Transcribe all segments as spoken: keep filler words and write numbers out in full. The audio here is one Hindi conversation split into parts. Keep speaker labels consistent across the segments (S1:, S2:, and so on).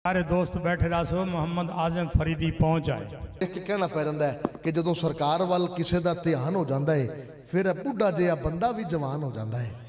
S1: सारे दोस्त बैठे रहो, मोहम्मद आजम फरीदी पहुंच आए।
S2: एक कहना पै रहा है कि जो सरकार वाल किसी का ध्यान हो जाता है फिर बुढ़ा जिहा बंदा भी जवान हो जाता है।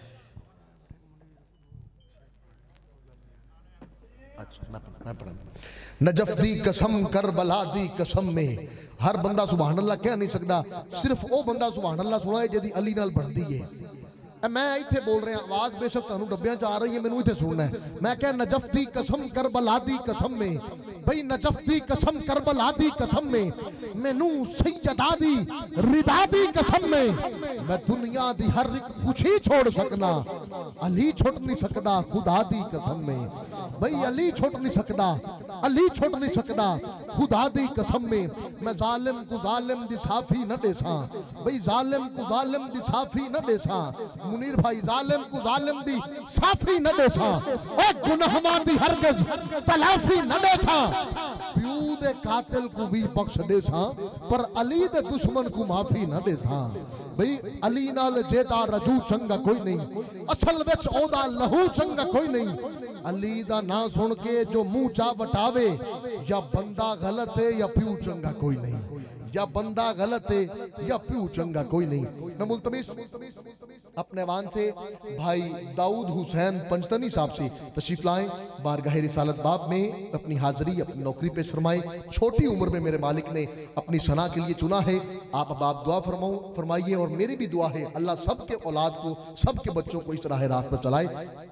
S2: अच्छा मैं मैं पढ़ा नजफ दी कसम करबला दी कसम में हर बंदा सुभान अल्लाह कह नहीं सकता, सिर्फ वो बंदा सुभान अल्लाह सुना है जिहदी अली नाल बनती है। मैं इत्थे बोल रहा आवाज बेशक तुहानू डब्बियां च आ रही है, मैनू इत्थे सुनना है। मैं क्या नजफ दी कसम करबला दी कसम में, भाई नजफ दी कसम करबला दी कसम में, मैनू सैयदा दी रिदा दी कसम में मैं दुनिया दी हर एक खुशी छोड़ सकना, अली छुट नहीं सकदा खुदा दी कसम में। भाई अली छुट नहीं सकदा, अली छुट नहीं सकदा खुदा दी कसम में। मैं जालिम को जालिम दी साफी न देसा, भाई जालिम को जालिम दी साफी न देसा। मुनीर भाई जालिम को जालिम दी साफी न देसा, ओ गुनाहगां दी हरगिज़ तलाफी न देसा। प्यू दे कातिल को भी बख्श देसा पर अली दे दुश्मन को माफी न देसा। भाई अली नाल जेदा रजू चंगा कोई नहीं, असल विच ओदा लहू चंगा कोई नहीं। अली दा ना सुन के जो मुंह चा वटावे या बंदा गलत है या प्यू चंगा कोई नहीं, या बंदा गलत है या प्यू चंगा कोई नहीं। मैं मुल्तमिस अपने वान से भाई दाऊद हुसैन पंचतनी साहब से तशरीफ लाएं, बारगाह रिसालत बाब में अपनी हाजिरी अपनी नौकरी पेश फरमाएं। छोटी उम्र में मेरे मालिक ने अपनी सना के लिए चुना है, आप अब आप दुआ फरमाओ फरमाइए और मेरी भी दुआ है अल्लाह सबके औलाद को सबके बच्चों को इस राह रास्त पर चलाए।